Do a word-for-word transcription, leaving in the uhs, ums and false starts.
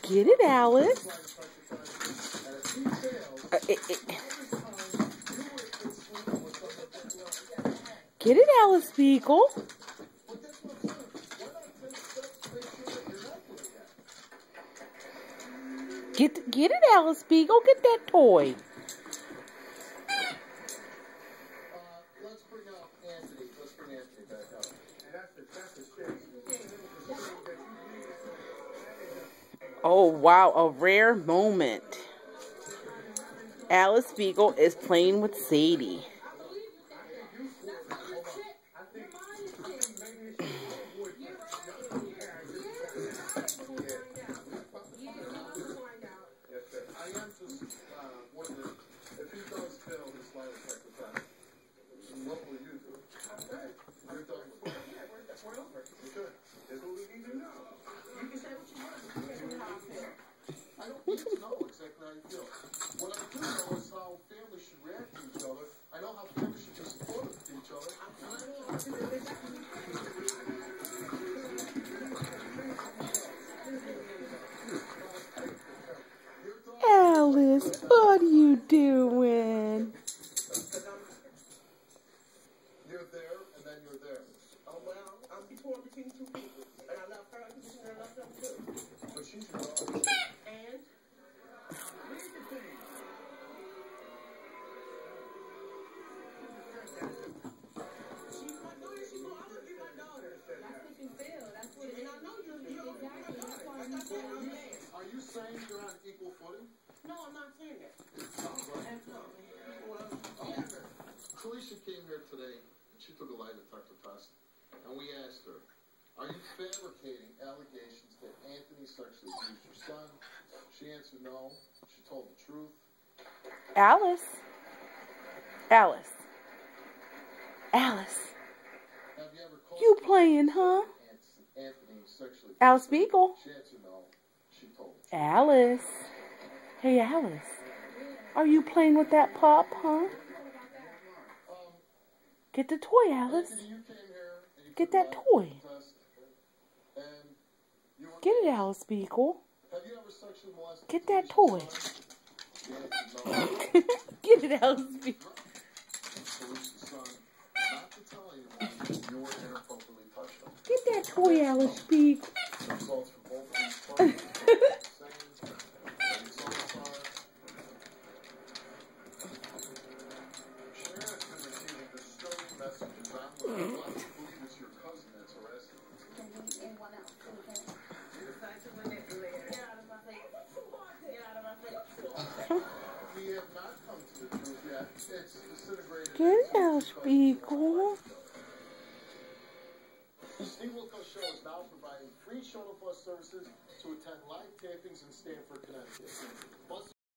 Get it, Alice. Uh, it, it. Get it, Alice Spiegel. Get, get it, Alice Spiegel. Get that toy. Let's bring out Anthony. Let's bring Anthony back up. Oh, wow. A rare moment. Alice Spiegel is playing with Sadie. If he does fail his lie detector test, what will you do? Okay. You're done with it. Yeah, we're over. Okay. Here's what we need to know. You can say what you want. I don't need to know exactly how you feel. What I do know is how families should react to each other. I know how families should be supportive to each other. Alice, what are you doing? You're there, and then you're there. Oh, well, I'm torn between two people. And I love her, and I love them too. But she's your daughter. And? Here's the thing. She's my daughter. She's my, I would be my daughter. That's what you feel. That's what it is. And I know you're, you're exactly. My daughter. Like I said, I'm there. Are you saying you're on equal footing? No, I'm not saying that. Kalisha came here today, and she took a lie detector test, and we asked her, are you fabricating allegations that Anthony sexually abused your son? She answered no. She told the truth. Alice. Alice. Alice. Have you ever called You playing, huh? Anthony sexually abused Alice Spiegel. She answered no. She told the truth. Alice. Hey, Alice. Are you playing with that pup, huh? Get the toy, Alice. Get that toy. Get it, Alice Spiegel. Get that toy. Get it, Alice Spiegel. Get that toy, Alice Spiegel. Get it, Alice Spiegel. The Steve Wilkos Show is now providing free shuttle bus services to attend live tapings in Stamford, Connecticut. Bus